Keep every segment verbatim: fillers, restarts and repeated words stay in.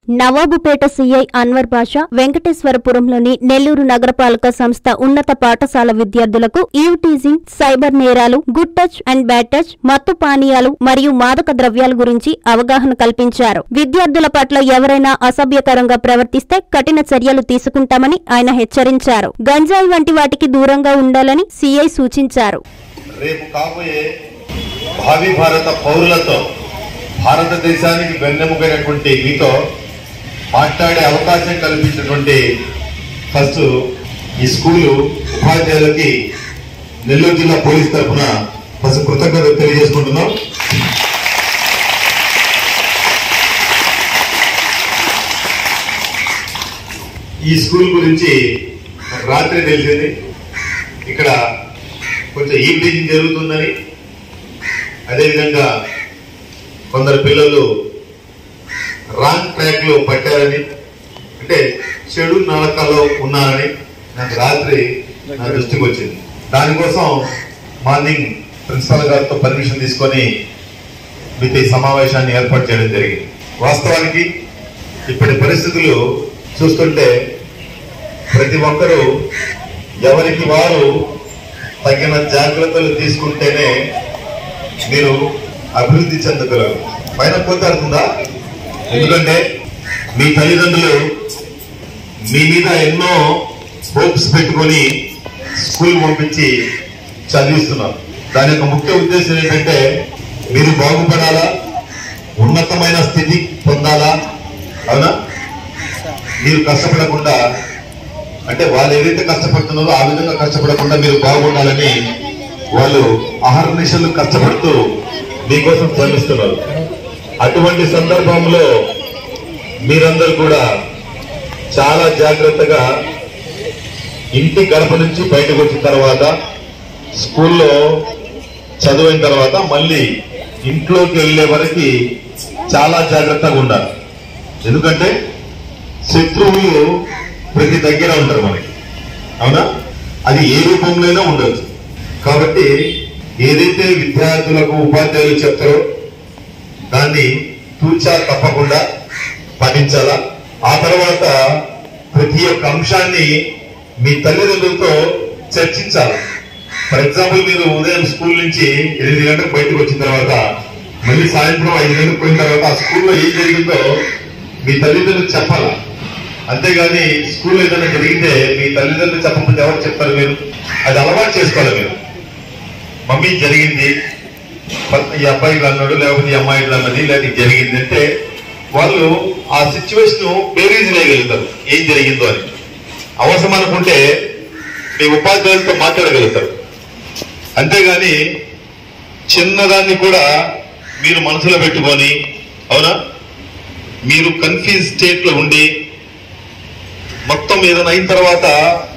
Nawabpet CI Anwar Basha వెంకటేశ్వరపురంలోని నెల్లూరు నగరపాలక సంస్థ ఉన్నత పాఠశాల విద్యార్థులకు ఈవ్టీజింగ్, సైబర్ నేరాలు, good touch and bad touch, మత్తు పానీయాలు మరియు మాదక ద్రవ్యాల గురించి అవగాహన కల్పించారు. విద్యార్థుల పట్ల ఎవరైనా అసభ్యకరంగా ప్రవర్తిస్తే కఠిన చర్యలు తీసుకుంటామని ఆయన హెచ్చరించారు. గంజాయి వంటి వాటికి దూరంగా ఉండాలని సీఐ సూచించారు. రేపు కాబోయే భావి భారత పౌరులతో, భారతదేశానికి వెన్నెముకైనటువంటి మీతో మాట్లాడే అవకాశం కల్పించినటువంటి ఫస్ట్ ఈ స్కూలు ఉపాధ్యాయులకి నెల్లూరు జిల్లా పోలీస్ తరఫున ఫస్ట్ కృతజ్ఞతలు తెలియజేసుకుంటున్నాం. ఈ స్కూల్ గురించి రాత్రి తెలిసింది, ఇక్కడ కొంచెం ఈవ్టీజింగ్ జరుగుతుందని, అదేవిధంగా కొందరు పిల్లలు రాంగ్ ట్రాక్ లో పట్టారని, అంటే చెడు నడకలో ఉన్నారని నాకు రాత్రి నా దృష్టికి వచ్చింది. దానికోసం మార్నింగ్ ప్రిన్సిపల్ గారితో పర్మిషన్ తీసుకొని మీతో ఈ సమావేశాన్ని ఏర్పాటు చేయడం జరిగింది. వాస్తవానికి ఇప్పటి పరిస్థితులు చూస్తుంటే ప్రతి ఒక్కరూ ఎవరికి వారు తగిన జాగ్రత్తలు తీసుకుంటేనే మీరు అభివృద్ధి చెందగలరు. పైన పోతారుతుందా? ఎందుకంటే మీ తల్లిదండ్రులు మీ మీద ఎన్నో హోప్స్ పెట్టుకొని స్కూల్ పంపించి చదివిస్తున్నారు. దాని యొక్క ముఖ్య ఉద్దేశం ఏంటంటే మీరు బాగుపడాలా, ఉన్నతమైన స్థితి పొందాలా. అవునా? మీరు కష్టపడకుండా, అంటే వాళ్ళు ఏదైతే కష్టపడుతున్నారో ఆ విధంగా కష్టపడకుండా మీరు బాగుండాలని వాళ్ళు అహర్నిశలు కష్టపడుతూ మీకోసం శ్రమిస్తున్నారు. అటువంటి సందర్భంలో మీరందరూ కూడా చాలా జాగ్రత్తగా ఇంటి గడప నుంచి బయటకు వచ్చిన తర్వాత, స్కూల్లో చదివిన తర్వాత మళ్ళీ ఇంట్లోకి వెళ్లే వరకు చాలా జాగ్రత్తగా ఉండాలి. ఎందుకంటే శత్రువులు ప్రతి దగ్గర ఉంటారు మనకి. అవునా? అది ఏ రూపంలోనైనా ఉండొచ్చు. కాబట్టి ఏదైతే విద్యార్థులకు ఉపాధ్యాయులు చెప్తారో దాన్ని తూచా తప్పకుండా పాటించాలా. ఆ తర్వాత ప్రతి ఒక్క అంశాన్ని మీ తల్లిదండ్రులతో చర్చించాలి. ఫర్ ఎగ్జాంపుల్, మీరు ఉదయం స్కూల్ నుంచి ఎనిమిది గంటలకు బయటకు వచ్చిన తర్వాత మళ్ళీ సాయంత్రం ఐదు గంటలకు పోయిన తర్వాత ఆ స్కూల్లో ఏం జరిగిందో మీ తల్లిదండ్రులకు చెప్పాలా. అంతేగాని స్కూల్లో ఏదైనా జరిగితే మీ తల్లిదండ్రులు చెప్పకపోతే ఎవరు చెప్తారు? మీరు అది అలవాటు చేసుకోవాలి. మీరు మమ్మీ జరిగింది, ఈ అబ్బాయి అన్నాడు, లేకపోతే ఈ అమ్మాయి అన్నది, లేకపోతే జరిగింది అంటే వాళ్ళు ఆ సిచ్యువేషన్ బేరీజ్ వేయగలుగుతారు ఏం జరిగిందో అని. అవసరం అనుకుంటే మీ ఉపాధ్యాయులతో మాట్లాడగలుగుతారు. అంతేగాని చిన్నదాన్ని కూడా మీరు మనసులో పెట్టుకొని, అవునా, మీరు కన్ఫ్యూజ్ స్టేట్ లో ఉండి మొత్తం ఏదైనా అయిన తర్వాత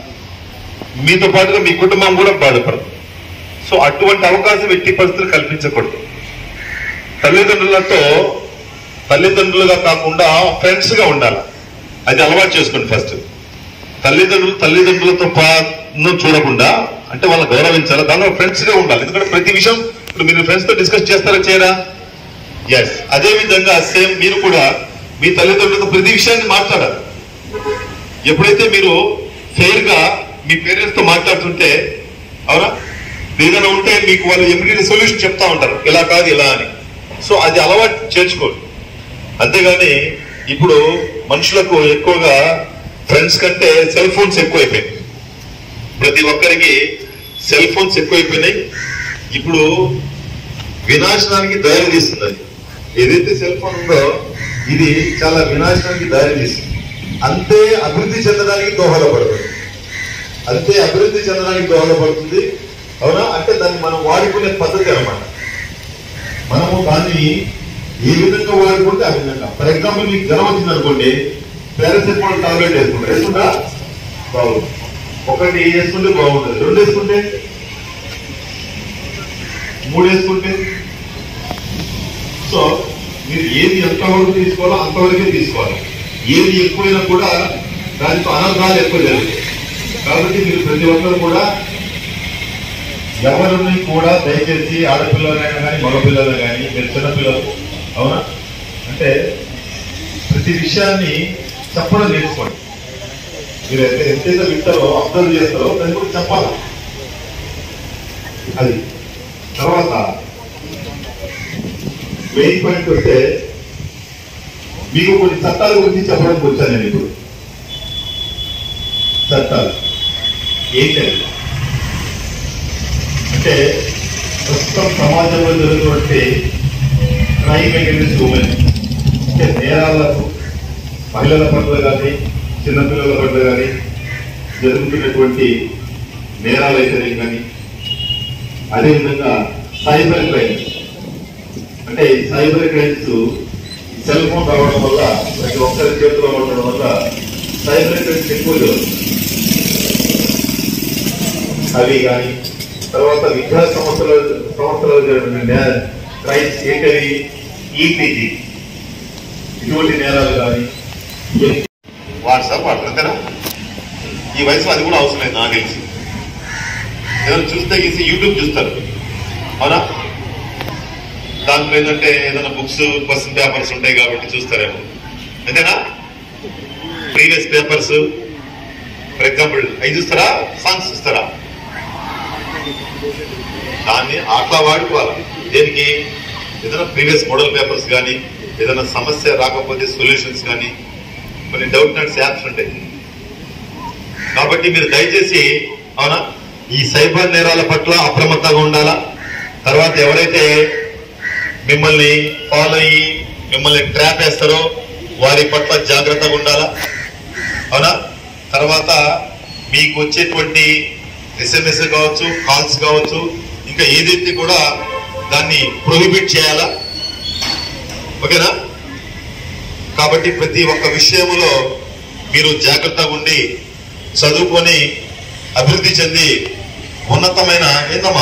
మీతో పాటుగా మీ కుటుంబం కూడా బాధపడదు. సో అటువంటి అవకాశం ఎట్టి పరిస్థితులు కల్పించకూడదు. తల్లిదండ్రులతో తల్లిదండ్రులుగా కాకుండా ఫ్రెండ్స్ గా ఉండాలి. అది అలవాటు చేసుకోండి. ఫస్ట్ తల్లిదండ్రులు తల్లిదండ్రులతో పాటు చూడకుండా, అంటే వాళ్ళని గౌరవించాలి, దానిలో ఫ్రెండ్స్ గా ఉండాలి. ఎందుకంటే ప్రతి విషయం ఇప్పుడు మీరు ఫ్రెండ్స్ తో డిస్కస్ చేస్తారా, చేయరా? ఎస్. అదే విధంగా సేమ్ మీరు కూడా మీ తల్లిదండ్రులతో ప్రతి విషయాన్ని మాట్లాడాలి. ఎప్పుడైతే మీరు ఫెయిర్ గా మీ పేరెంట్స్ తో మాట్లాడుతుంటే, అవునా, ఏదైనా ఉంటే మీకు వాళ్ళు ఇమ్మీడియట్ సొల్యూషన్ చెప్తా ఉంటారు, ఇలా కాదు ఇలా అని. సో అది అలవాటు చేర్చుకోండి. అంతేగాని ఇప్పుడు మనుషులకు ఎక్కువగా ఫ్రెండ్స్ కంటే సెల్ ఫోన్స్ ఎక్కువైపోయినాయి. ప్రతి ఒక్కరికి సెల్ ఫోన్స్ ఎక్కువైపోయినాయి. ఇప్పుడు వినాశనానికి దారి తీస్తుంది. ఏదైతే సెల్ ఫోన్ ఉందో ఇది చాలా వినాశనానికి దారి తీస్తుంది. అంతే అభివృద్ధి చెందడానికి దోహదపడుతుంది. అంతే అభివృద్ధి చెందడానికి దోహదపడుతుంది. అవునా? అంటే దాన్ని మనం వాడుకునే పద్ధతి అన్నమాట. మనము దాన్ని ఏ విధంగా వాడుకుంటే ఆ విధంగా. ఫర్ ఎగ్జాంపుల్, మీకు జ్వరం వచ్చింది అనుకోండి, పారాసిటమాల్ టాబ్లెట్ వేసుకుంటారు. వేసుకుంటా బాగుంది. ఒకటి వేసుకుంటే బాగుంటుంది. రెండు వేసుకుంటే, మూడు వేసుకుంటే, సో మీరు ఏది ఎంతవరకు తీసుకోవాలో అంతవరకే తీసుకోవాలి. ఏది ఎక్కువైనా కూడా దాంతో అనర్థాలు ఎక్కువ జరుగుతాయి. కాబట్టి మీరు ప్రతి ఒక్కరు కూడా ఎవరిని కూడా దయచేసి ఆడపిల్లలైనా కానీ మగపిల్లలు కానీ మీరు చిన్నపిల్లలు, అవునా, అంటే ప్రతి విషయాన్ని చెప్పడం నేర్చుకోండి. మీరు ఎంతైతే వింటారో అబ్జర్వ్ చేస్తారో దాన్ని కూడా చెప్పాలి. అది తర్వాత మెయిన్ పాయింట్ వస్తే మీకు కొన్ని చట్టాల గురించి చెప్పడానికి వచ్చాను నేను. ఇప్పుడు చట్టాలు ఏంటంటే అంటే ప్రస్తుతం సమాజంలో జరుగుతున్నటువంటి క్రైమ్ అగైన్స్ట్ ఉమెన్ అంటే నేరాలకు మహిళల పట్ల కానీ చిన్నపిల్లల పట్ల కానీ జరుగుతున్నటువంటి నేరాలైతే కానీ, అదేవిధంగా సైబర్ క్రైమ్స్ అంటే సైబర్ క్రైమ్స్ సెల్ ఫోన్ రావడం వల్ల ప్రతి ఒక్కరి చేతిలో ఉండడం వల్ల సైబర్ క్రైమ్స్ ఎక్కువ జరుగుతుంది. అవి కానీ తర్వాత విద్యా సంస్థల సంస్థలలో జరిగిన క్రైమ్స్ ఏంటవి ఈపీజీ ఇటువంటి నేరాలు కానీ వాట్సాప్ వాడుతుంటారా ఈ వయసు అది కూడా అవసరం లేదు నాకు తెలిసి. ఏదైనా చూస్తే గీసి యూట్యూబ్ చూస్తారు అవునా, దాంట్లో ఏంటంటే ఏదైనా బుక్స్ క్వశ్చన్ పేపర్స్ ఉంటాయి కాబట్టి చూస్తారేమో అంతేనా. ప్రీవియస్ పేపర్స్ ఫర్ ఎగ్జాంపుల్ అవి చూస్తారా, సాంగ్స్ చూస్తారా, దాన్ని అట్లా వాడుకోవాలి. దేనికి ఏదైనా ప్రీవియస్ మోడల్ పేపర్స్ కానీ ఏదైనా సమస్య రాకపోతే సొల్యూషన్స్ కానీ కొన్ని డౌట్ నట్స్ యాప్స్ ఉంటాయి. కాబట్టి మీరు దయచేసి అవునా ఈ సైబర్ నేరాల పట్ల అప్రమత్తంగా ఉండాలా. తర్వాత ఎవరైతే మిమ్మల్ని ఫాలో అయ్యి మిమ్మల్ని ట్రాప్ వేస్తారో వారి పట్ల జాగ్రత్తగా ఉండాలా అవునా. తర్వాత మీకు వచ్చేటువంటి ఎస్ఎంఎస్ కావచ్చు, కాల్స్ కావచ్చు, ఇంకా ఏదైతే కూడా దాన్ని ప్రొహిబిట్ చేయాలా. ఓకేనా. కాబట్టి ప్రతి ఒక్క విషయంలో మీరు జాగ్రత్తగా ఉండి చదువుకొని అభివృద్ధి చెంది ఉన్నతమైన ఏందమ్మా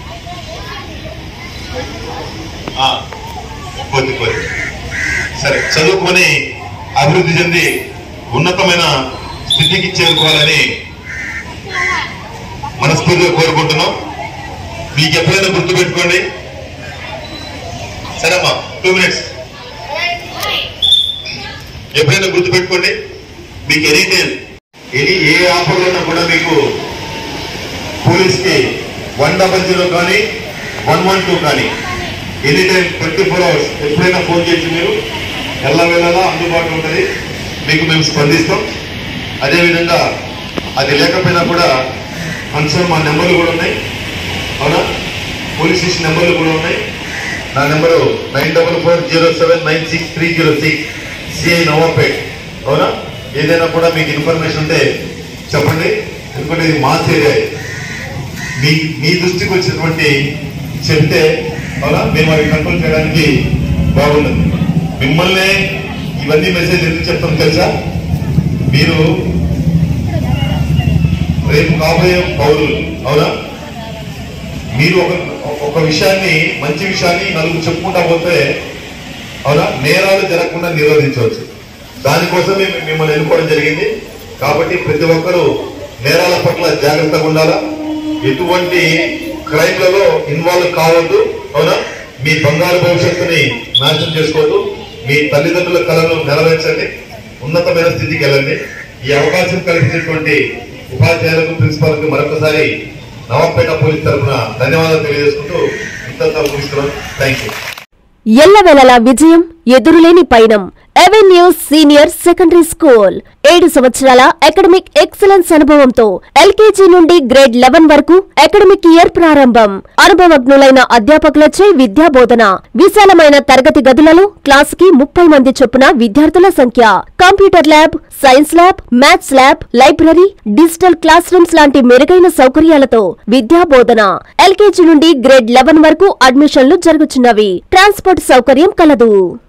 కొద్ది కొద్ది సరే చదువుకొని అభివృద్ధి చెంది ఉన్నతమైన స్థితికి చేరుకోవాలని మనస్ఫూర్తిగా కోరుకుంటున్నాం. మీకు ఎప్పుడైనా గుర్తుపెట్టుకోండి. సరేమ్మా టూ మినిట్స్ ఎప్పుడైనా గుర్తుపెట్టుకోండి. మీకు ఎనీ టైం ఎనీ ఏ ఆఫర్లో కూడా మీకు పోలీస్కి వన్ డబల్ జీరో కానీ వన్ వన్ టూ కానీ any time twenty four hours ఎప్పుడైనా ఫోన్ చేసి మీరు ఎల్లవేళలా అందుబాటులో ఉంటుంది. మీకు మేము స్పందిస్తాం. అదేవిధంగా అది లేకపోయినా కూడా కన్సర్న్ మా నెంబర్లు కూడా ఉన్నాయి అవునా, పోలీస్ స్టేషన్ నెంబర్లు కూడా ఉన్నాయి. నా number nine double four zero seven nine six three zero six CI Nawabpet అవునా. ఏదైనా కూడా మీకు ఇన్ఫర్మేషన్ ఉంటే చెప్పండి. ఎందుకంటే ఇది మాస్ ఏరియా. మీ మీ దృష్టికి వచ్చినటువంటి చెప్తే అవునా మేము అవి కంట్రోల్ చేయడానికి బాగుంటుంది. మిమ్మల్ని ఇవన్నీ మెసేజ్ ఎందుకు చెప్తాం తెలుసా, మీరు రేపు కాబోయే పౌరులు అవునా. మీరు ఒక ఒక విషయాన్ని మంచి విషయాన్ని నలుగురు చెప్పుకుంటా పోతే అవునా నేరాలు జరగకుండా నిరోధించవచ్చు. దానికోసం మేము మిమ్మల్ని ఎన్నుకోవడం జరిగింది. కాబట్టి ప్రతి ఒక్కరూ నేరాల పట్ల జాగ్రత్తగా ఉండాలా. ఎటువంటి క్రైమ్లలో ఇన్వాల్వ్ కావద్దు అవునా. మీ బంగారు భవిష్యత్తుని నాశనం చేసుకోవద్దు. మీ తల్లిదండ్రుల కళను నెరవేర్చండి. ఉన్నతమైన స్థితికి వెళ్ళండి. ఈ అవకాశం కల్పించినటువంటి ఉపాధ్యాయులకు ప్రిన్సిపాల్కి మరొకసారి నవాపేట పోలీస్ తరఫున ధన్యవాదాలు తెలియజేసుకుంటూ ఇంత ముగిస్తున్నాను. Thank you. ఎల్లవేళలా విజయం ఎదురులేని పయనం. అవెన్యూస్ సీనియర్ సెకండరీ స్కూల్ ఏడు సంవత్సరాల అకాడమిక్ ఎక్సలెన్స్ అనుభవంతో ఎల్కేజీ నుండి గ్రేడ్ లెవెన్ వరకు అకాడమిక్ ఇయర్ ప్రారంభం. అనుభవజ్ఞులైన అధ్యాపకులచే విద్యా బోధన. విశాలమైన తరగతి గదులలో క్లాస్ కి ముప్పై మంది చొప్పున విద్యార్థుల సంఖ్య. Computer lab, science lab, maths lab, library, digital classrooms లాంటి మెరుగైన సౌకర్యాలతో విద్యా బోధన. ఎల్కేజీ నుండి గ్రేడ్ లెవెన్ వరకు అడ్మిషన్లు జరుగుతున్నవి. ట్రాన్స్పోర్ట్ సౌకర్యం కలదు.